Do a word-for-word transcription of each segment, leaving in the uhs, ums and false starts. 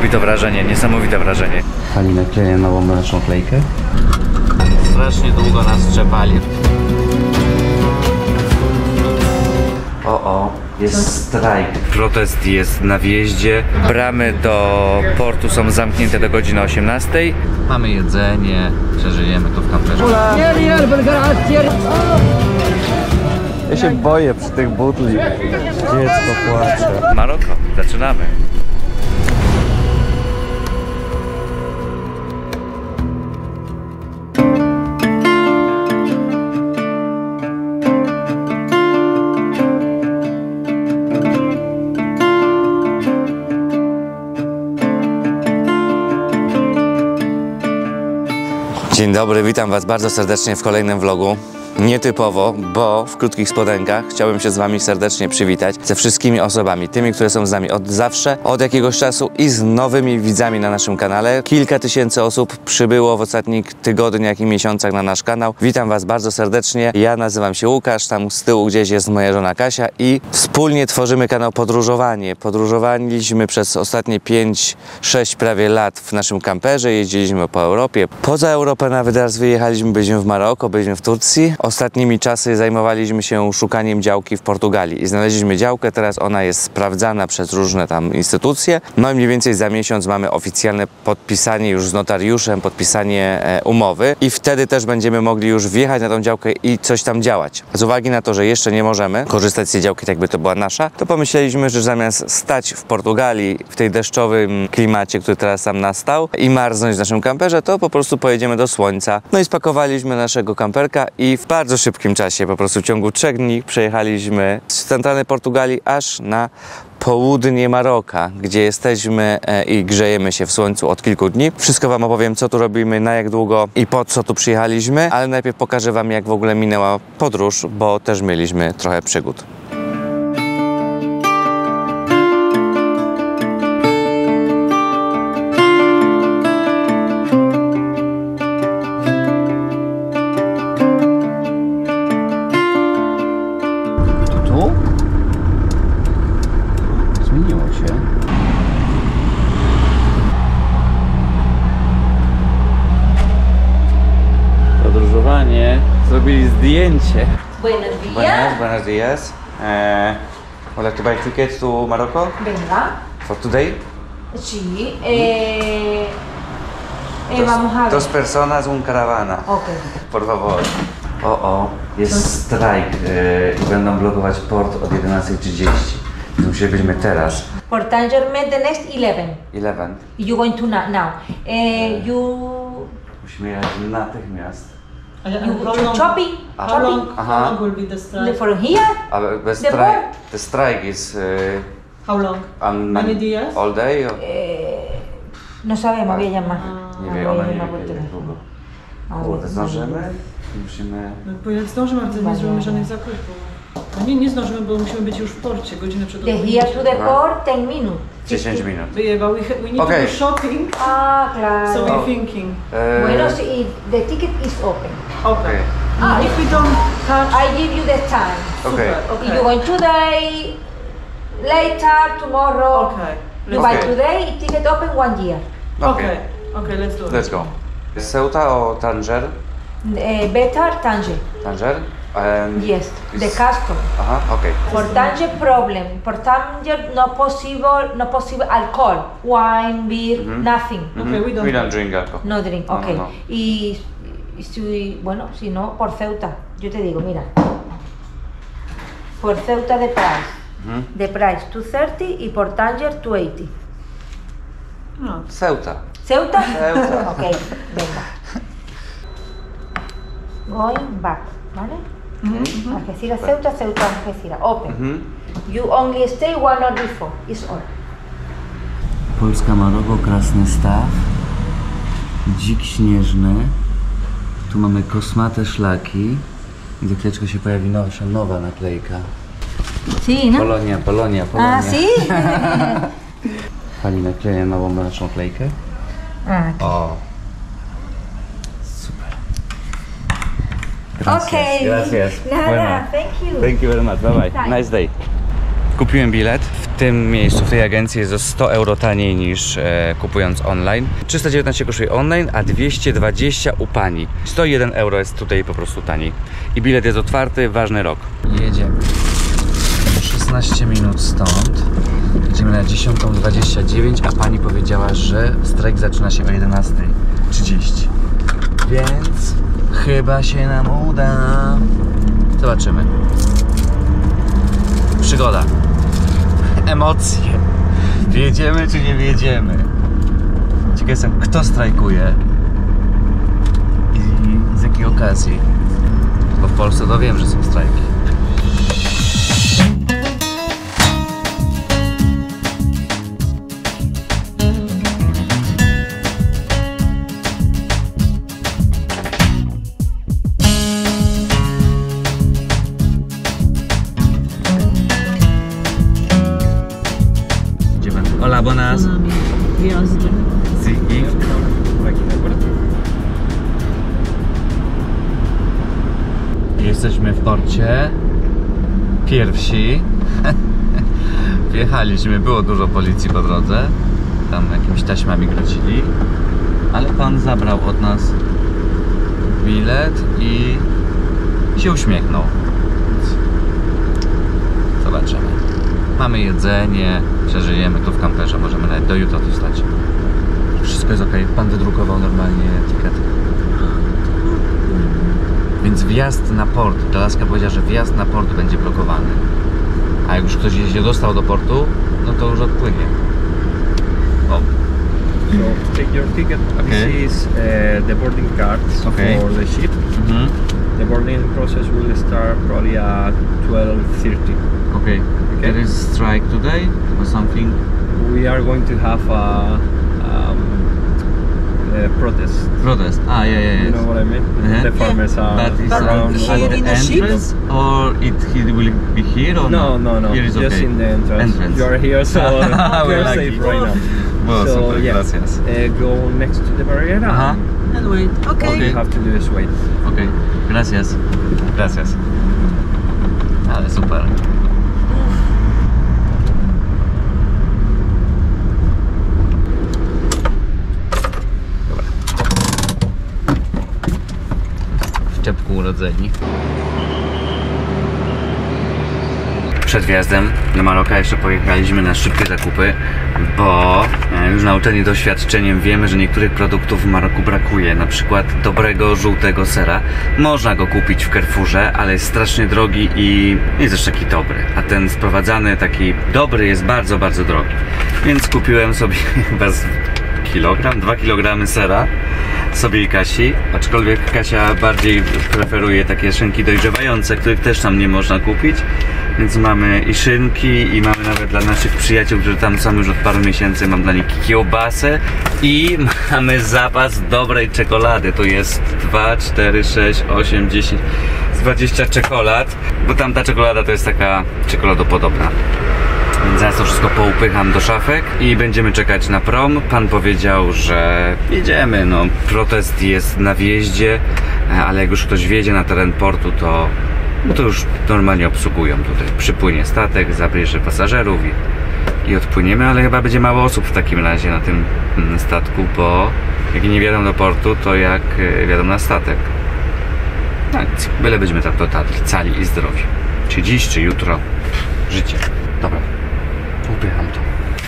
Robi to wrażenie, niesamowite wrażenie. Pani nakleja nową naszą klejkę. Strasznie długo nas trzepali. O, o, jest strajk. Protest jest na wjeździe. Bramy do portu są zamknięte do godziny osiemnastej. Mamy jedzenie, przeżyjemy tu w kamperze. Ja się boję przy tych butli. Dziecko płacze. Maroko, zaczynamy. Dzień dobry, witam Was bardzo serdecznie w kolejnym vlogu. Nietypowo, bo w krótkich spodenkach chciałbym się z Wami serdecznie przywitać ze wszystkimi osobami, tymi, które są z nami od zawsze, od jakiegoś czasu i z nowymi widzami na naszym kanale. Kilka tysięcy osób przybyło w ostatnich tygodniach i miesiącach na nasz kanał. Witam Was bardzo serdecznie. Ja nazywam się Łukasz, tam z tyłu gdzieś jest moja żona Kasia i wspólnie tworzymy kanał Podróżowanie. Podróżowaliśmy przez ostatnie pięć sześć prawie lat w naszym kamperze, jeździliśmy po Europie. Poza Europę nawet raz wyjechaliśmy, byliśmy w Maroko, byliśmy w Turcji. Ostatnimi czasy zajmowaliśmy się szukaniem działki w Portugalii i znaleźliśmy działkę, teraz ona jest sprawdzana przez różne tam instytucje. No i mniej więcej za miesiąc mamy oficjalne podpisanie już z notariuszem, podpisanie e, umowy i wtedy też będziemy mogli już wjechać na tą działkę i coś tam działać. Z uwagi na to, że jeszcze nie możemy korzystać z tej działki tak jakby to była nasza, to pomyśleliśmy, że zamiast stać w Portugalii w tej deszczowym klimacie, który teraz tam nastał i marznąć w naszym kamperze, to po prostu pojedziemy do słońca. No i spakowaliśmy naszego kamperka i w bardzo szybkim czasie, po prostu w ciągu trzech dni przejechaliśmy z centralnej Portugalii aż na południe Maroka, gdzie jesteśmy e, i grzejemy się w słońcu od kilku dni. Wszystko Wam opowiem, co tu robimy, na jak długo i po co tu przyjechaliśmy, ale najpierw pokażę Wam, jak w ogóle minęła podróż, bo też mieliśmy trochę przygód. Zrobili zdjęcie. Buenos días. Buenas, buenos días. Eh, would like to buy tickets to Morocco? Venga. For today? Sí. Eh, eh, dos, vamos a ver. Dos personas, un caravana. Ok. Por favor. O, o, jest strajk e, i będą blokować port od jedenastej trzydzieści. Musielibyśmy teraz. Por Tanger met the next eleven. eleven. You going to now. now. Eh, you. Musimy jechać natychmiast. You shopping? Ah. How long, Shopping? how long will be the strike? For here? Ale bez The strajk. port? The strike is. E, How long? um, Many days? All day? Or? Eh, no sabemos, voy a llamar. Nie Ah, wie, voy ona a nie llamar wie, por kiedy teléfono. długo. A ver, Kurde, zdążymy? Musimy... No, bo jak zdążymy, ale wtedy nie zrobimy żadnych zakupów. No nie, nie zdążymy, bo musimy być już w porcie godzinę przed The here to the port, ten minutes. dziesięć minut. But yeah, but we, we need Okay. to go shopping, Ah, claro. so we're Oh. thinking. E, Bueno, si the ticket is open. Okay. Okay. Ah, If we don't catch... I give you the time. Okay. Super, If okay. you going today, later, tomorrow. Okay. You Let's, buy Okay. today, ticket open one year. okay. Okay, let's do it. Let's go. Ceuta or Tanger? Uh, better Tanger. Tanger? And Yes, the it's- custom. Aha, okay. For Tanger problem. For Tanger no possible, no possible alcohol, wine, beer, Mhm. nothing. Okay, we don't We don't drink. drink alcohol. No drink. No, no, Okay. no. Y, y si, bueno, si no, por Ceuta. Yo te digo, mira. Por Ceuta de price. Mhm. The price two thirty y por Tanger two eighty. No. Ceuta. ¿Ceuta? Ceuta. Ok, venga. Going back, ¿vale? Mhm. Algeciras, Ceuta, Ceuta, Algeciras. Open. Mhm. You only stay one hour before. It's all. Polska Maroko, Krasny Staw. Dzik śnieżny. Tu mamy kosmate szlaki. I za chwileczkę się pojawi nasza nowa naklejka. Sí, ¿no? Polonia, Polonia, Polonia. Ah, sí. Pani nakleja nową naszą klejkę. Ah, O. Super. Gracias. okay. Gracias. Nada, Bueno. thank you. Thank you very much. Bye bye. Bye. Nice day. Kupiłem bilet w w tym miejscu, w tej agencji jest o sto euro taniej niż e, kupując online. trzysta dziewiętnaście kosztuje online, a dwieście dwadzieścia u pani. sto jeden euro jest tutaj po prostu taniej. I bilet jest otwarty, ważny rok. Jedziemy. szesnaście minut stąd. Jedziemy na dziesiątą dwadzieścia dziewięć, a pani powiedziała, że strajk zaczyna się o jedenasta trzydzieści. Więc chyba się nam uda. Zobaczymy. Przygoda. Emocje. Wjedziemy czy nie wjedziemy? Ciekaw jestem, kto strajkuje i z jakiej okazji. Bo w Polsce to wiem, że są strajki. Hola, buenas. Gwiazdy. Sí. Jesteśmy w porcie. Pierwsi. Wjechaliśmy, było dużo policji po drodze. Tam jakimiś taśmami grodzili. Ale pan zabrał od nas bilet i się uśmiechnął. Zobaczymy. Mamy jedzenie, przeżyjemy tu w kamperze, możemy nawet do jutra tu stać. Wszystko jest ok. Pan wydrukował normalnie etykiet. Więc wjazd na port, Laska powiedziała, że wjazd na port będzie blokowany. A jak już ktoś się dostał do portu, no to już odpłynie. O. So take your ticket. Okay. This is uh, the boarding cards Okay. for the ship. Mhm. The boarding process will start probably at twelve thirty. Okay. There is strike today or something? We are going to have a, um, a protest. Protest. Ah, yeah, yeah, You yes. know what I mean? Uh-huh. The farmers are But it's around. at, here at in the the ship? entrance, or it he will be here or No, no, no. Here is Just okay. in the entrance. Entrance. You are here, so We're you're lucky. safe right now. Well, so super, yeah, gracias. uh, go next to the barrier. Aha. And wait. Okay. All you have to do is wait. Okay, gracias. Gracias. Ale super. Dobra. W czepku urodzeni. Przed wjazdem do Maroka jeszcze pojechaliśmy na szybkie zakupy, bo już nauczeni doświadczeniem wiemy, że niektórych produktów w Maroku brakuje. Na przykład dobrego, żółtego sera. Można go kupić w Carrefourze, ale jest strasznie drogi i nie jest też taki dobry. A ten sprowadzany, taki dobry, jest bardzo, bardzo drogi. Więc kupiłem sobie chyba z kilogram, dwa kilogramy sera sobie i Kasi, aczkolwiek Kasia bardziej preferuje takie szynki dojrzewające, których też tam nie można kupić. Więc mamy i szynki, i mamy nawet dla naszych przyjaciół, którzy tam są już od paru miesięcy, mam dla nich kiełbasę i mamy zapas dobrej czekolady. Tu jest dwa, cztery, sześć, osiem, dziesięć, dwadzieścia czekolad, bo tamta czekolada to jest taka czekoladopodobna. Więc zaraz to wszystko poupycham do szafek i będziemy czekać na prom. Pan powiedział, że jedziemy, no protest jest na wjeździe, ale jak już ktoś wjedzie na teren portu, to no to już normalnie obsługują tutaj. Przypłynie statek, zabierze pasażerów i, i odpłyniemy, ale chyba będzie mało osób w takim razie na tym mm, statku, bo jak nie wjadą do portu, to jak wjadą na statek. No nic, byle będziemy tak dotarli, cali i zdrowi. Czy dziś, czy jutro. Życie. Dobra, upycham to.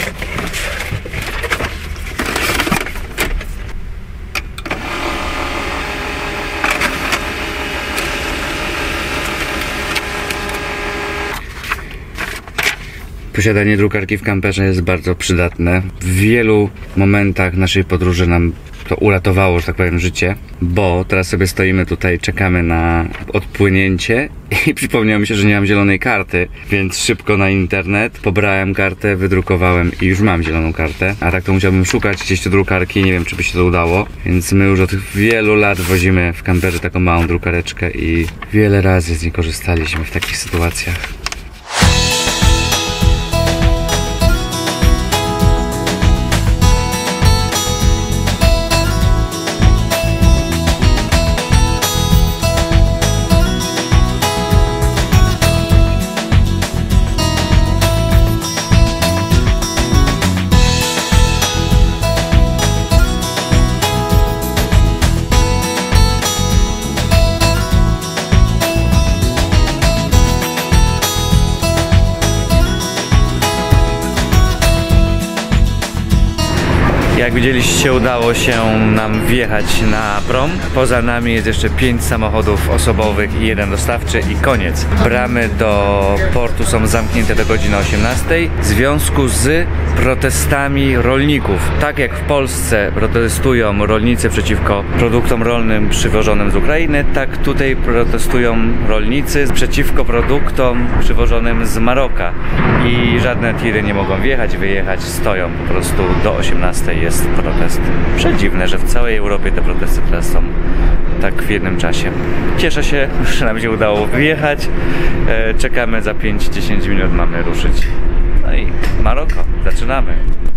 Posiadanie drukarki w kamperze jest bardzo przydatne. W wielu momentach naszej podróży nam to uratowało, że tak powiem, życie, bo teraz sobie stoimy tutaj, czekamy na odpłynięcie i przypomniało mi się, że nie mam zielonej karty, więc szybko na internet pobrałem kartę, wydrukowałem i już mam zieloną kartę, a tak to musiałbym szukać gdzieś te drukarki, nie wiem, czy by się to udało, więc my już od wielu lat wozimy w kamperze taką małą drukareczkę i wiele razy z niej korzystaliśmy w takich sytuacjach. Jak widzieliście, udało się nam wjechać na prom. Poza nami jest jeszcze pięć samochodów osobowych i jeden dostawczy i koniec. Bramy do portu są zamknięte do godziny osiemnastej w związku z protestami rolników. Tak jak w Polsce protestują rolnicy przeciwko produktom rolnym przywożonym z Ukrainy, tak tutaj protestują rolnicy przeciwko produktom przywożonym z Maroka. I żadne tiry nie mogą wjechać, wyjechać, stoją po prostu do osiemnastej jest protest. Przedziwne, że w całej Europie te protesty teraz są tak w jednym czasie. Cieszę się, że nam się udało wyjechać. E, czekamy za pięć do dziesięciu minut, mamy ruszyć. No i Maroko, zaczynamy.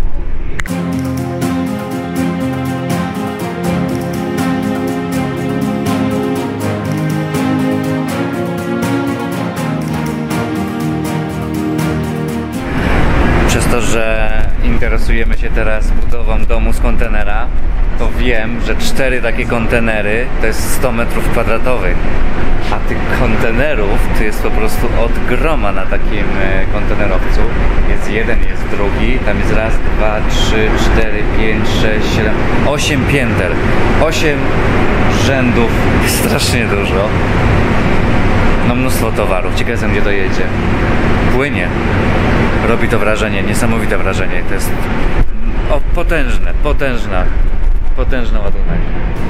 Przez to, że interesujemy się teraz budową domu z kontenera, to wiem, że cztery takie kontenery to jest sto metrów kwadratowych, a tych kontenerów to jest po prostu od groma na takim kontenerowcu. Jest jeden, jest drugi, tam jest raz, dwa, trzy, cztery, pięć, sześć, siedem, osiem pięter, osiem rzędów, strasznie dużo. No mnóstwo towarów, ciekaw jestem, gdzie to jedzie. Płynie. Robi to wrażenie, niesamowite wrażenie. To jest o, potężne, potężna, potężny ładunek.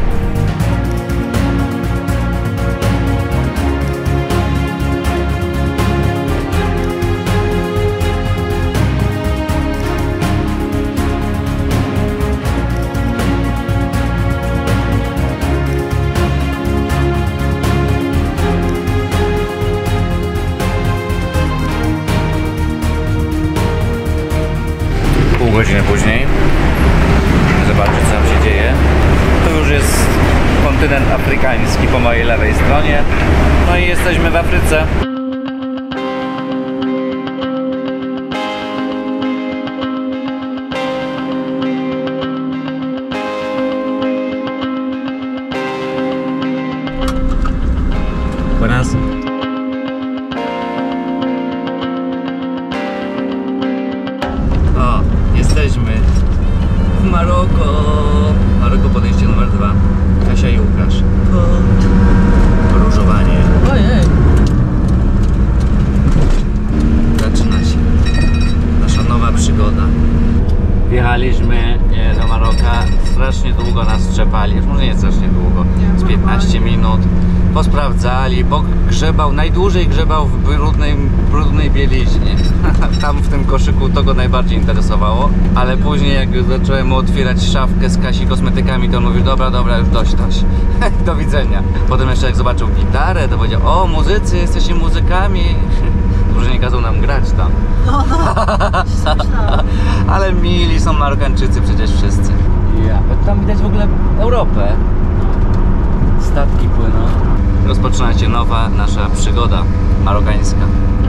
Pół godziny później. Zobaczcie, co tam się dzieje. To już jest kontynent afrykański po mojej lewej stronie. No i jesteśmy w Afryce. Buenas. O, jesteśmy w Maroko. Maroko, podejście numer dwa. Kasia i Łukasz. Różowanie. Ojej. Zaczyna się nasza nowa przygoda. Wjechaliśmy do Maroka. Strasznie długo nas trzepali. Już może nie strasznie długo. Z piętnaście minut. Posprawdzali, bo grzebał, najdłużej grzebał w brudnej, brudnej bieliźnie. Tam w tym koszyku to go najbardziej interesowało, ale później jak zacząłem mu otwierać szafkę z Kasi kosmetykami, to on mówił, dobra, dobra, już dość, dość. Do widzenia. Potem jeszcze jak zobaczył gitarę, to powiedział, o, muzycy, jesteście muzykami. Dobrze nie kazał nam grać tam. No, no. Ale mili są Marokańczycy przecież wszyscy. Ja. Tam widać w ogóle Europę. Statki płyną. Rozpoczyna się nowa nasza przygoda marokańska.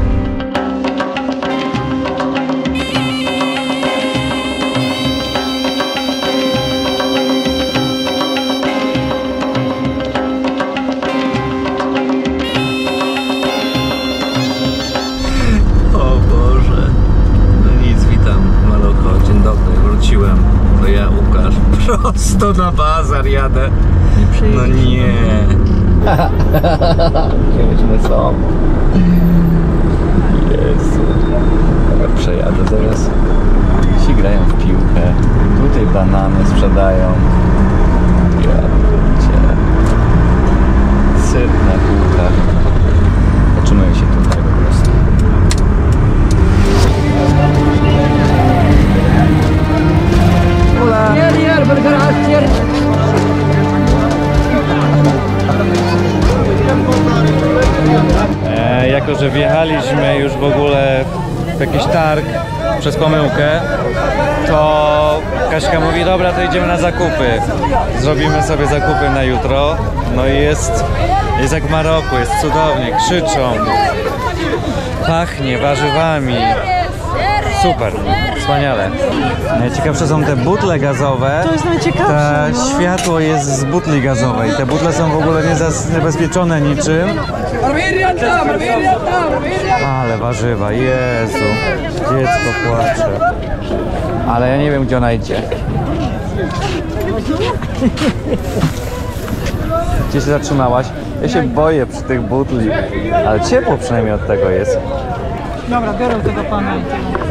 O Boże. No nic, witam Maroko. Dzień dobry, wróciłem. To ja, Łukasz. Prosto na bazar jadę. No nie. Ciężne są. Jezu. Ja przejadę zaraz. Ci grają w piłkę. Tutaj banany sprzedają. Ja cię. Syr na półkach. Zatrzymuję się tutaj po prostu. Hola. E, jako, że wjechaliśmy już w ogóle w jakiś targ przez pomyłkę, to Kaśka mówi, dobra, to idziemy na zakupy. Zrobimy sobie zakupy na jutro. No i jest, jest jak w Maroku, jest cudownie, krzyczą, pachnie warzywami. Super, wspaniale. Najciekawsze są te butle gazowe. To jest najciekawsze. To światło jest z butli gazowej. Te butle są w ogóle niezabezpieczone niczym. Ale warzywa, Jezu. Dziecko płacze. ale ja nie wiem, gdzie ona idzie. Gdzie się zatrzymałaś? Ja się boję przy tych butli, ale ciepło przynajmniej od tego jest. Dobra, biorę tego pana i tyle.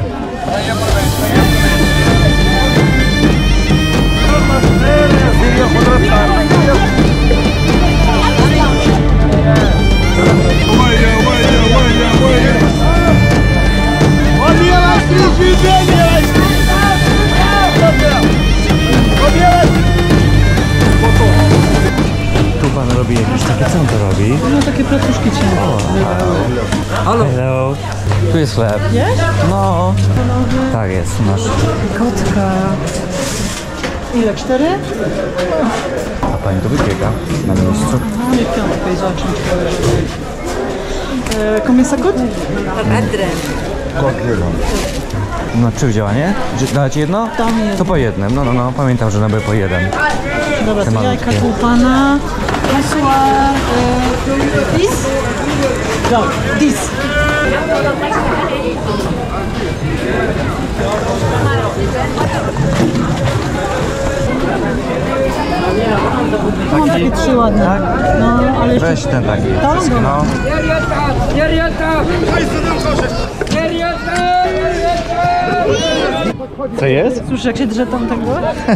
Tu pan robi jakieś takie, co on to robi? No takie placuszki ciemne. Hello. Tu jest chleb. Jest? No. Tak jest, masz. Kotka. Ile? Cztery? A pani to wypieka na miejscu. No i piątkę i zacząć. E, combien ça coûte? No czy wzięła, nie? Czy dać jedno? Tam jedno. To po jednym, no no no, pamiętam, że nabył po jeden. Dobra, Te to jajka malutkie. pół pana. Bonsoir. E, dis? No, dis. Mam takie trzy ładne. No, ale jeszcze... Weź ten taki. To? No. Co jest? Słyszysz, jak się drze tam tego?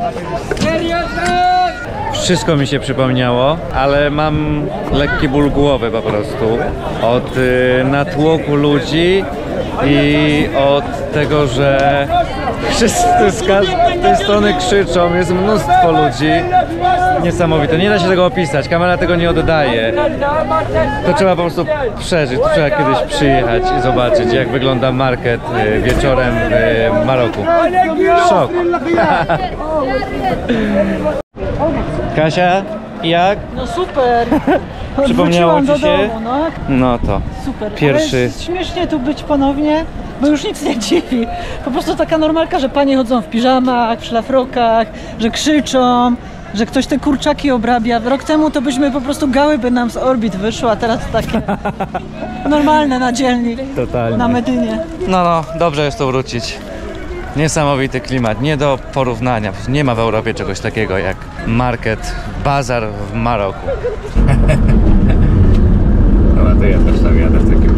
Wszystko mi się przypomniało, ale mam lekki ból głowy po prostu od y, natłoku ludzi i od tego, że wszyscy z każdej strony krzyczą, jest mnóstwo ludzi. Niesamowite, nie da się tego opisać, kamera tego nie oddaje. To trzeba po prostu przeżyć, to trzeba kiedyś przyjechać i zobaczyć, jak wygląda market y, wieczorem w Maroku. Szok. Kasia, jak? No super. Przypomniało Wróciłam ci do się? domu, no. No to Super. Pierwszy. Ale jest śmiesznie tu być ponownie, bo już nic nie dziwi. Po prostu taka normalka, że panie chodzą w piżamach, w szlafrokach, że krzyczą, że ktoś te kurczaki obrabia. Rok temu to byśmy po prostu gały by nam z orbit wyszło, a teraz to takie normalne na dzielni, Totalnie. na Medynie. No, no, dobrze jest tu wrócić. Niesamowity klimat, nie do porównania. Nie ma w Europie czegoś takiego jak market, bazar w Maroku. Dobra, to ja też tam jadę w takim